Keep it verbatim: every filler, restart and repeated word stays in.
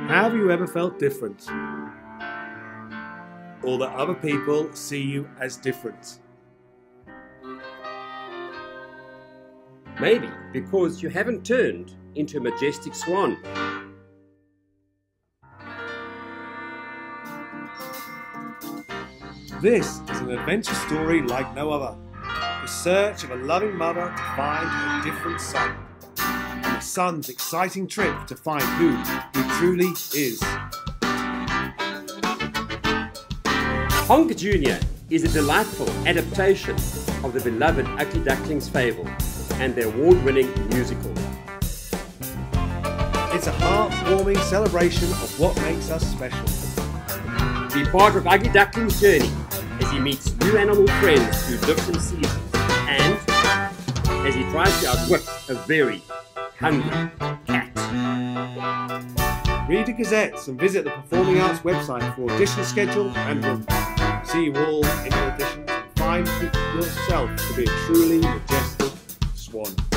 Have you ever felt different? Or that other people see you as different? Maybe because you haven't turned into a majestic swan. This is an adventure story like no other. The search of a loving mother to find her different son. And the son's exciting trip to find who he truly is. Honk Junior is a delightful adaptation of the beloved Ugly Ducklings fable and the award-winning musical. It's a heartwarming celebration of what makes us special. Be part of Ugly Duckling's journey as he meets new animal friends through different seasons and as he tries to outwit a very hungry cat. Read the gazettes and visit the Performing Arts website for audition schedule and room. See you all in your auditions and find yourself to be a truly majestic swan.